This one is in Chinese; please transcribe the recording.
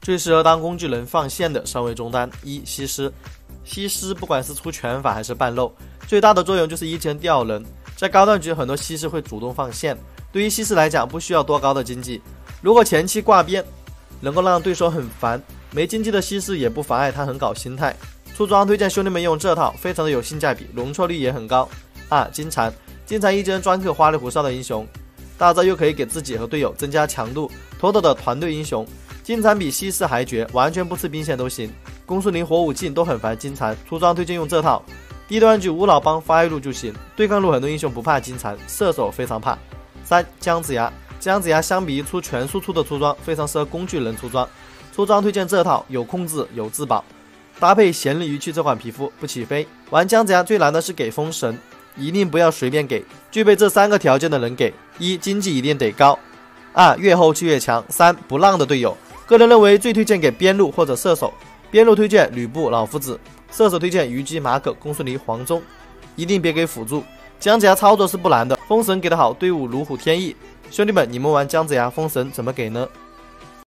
最适合当工具人放线的上位中单：一、西施。西施不管是出拳法还是半肉，最大的作用就是一拳吊人。在高段局，很多西施会主动放线，对于西施来讲，不需要多高的经济。如果前期挂边，能够让对手很烦，没经济的西施也不妨碍他很搞心态。出装推荐兄弟们用这套，非常的有性价比，容错率也很高。二、金蝉。金蝉一针专克花里胡哨的英雄，大招又可以给自己和队友增加强度，妥妥的团队英雄。金蝉比西施还绝，完全不吃兵线都行。攻速灵、火舞镜都很烦金蝉，出装推荐用这套。低段局无脑帮发育路就行，对抗路很多英雄不怕金蝉，射手非常怕。三、姜子牙。姜子牙相比于出全输出的出装，非常适合工具人出装。出装推荐这套，有控制有自保，搭配咸鱼去这款皮肤不起飞。玩姜子牙最难的是给封神，一定不要随便给，具备这3个条件的人给：一、经济一定得高；二、越后期越强；三、不浪的队友。个人认为最推荐给边路或者射手，边路推荐吕布、老夫子，射手推荐虞姬、马可、公孙离、黄忠，一定别给辅助。姜子牙操作是不难的，封神给的好，队伍如虎添翼。兄弟们，你们玩姜子牙封神怎么给呢？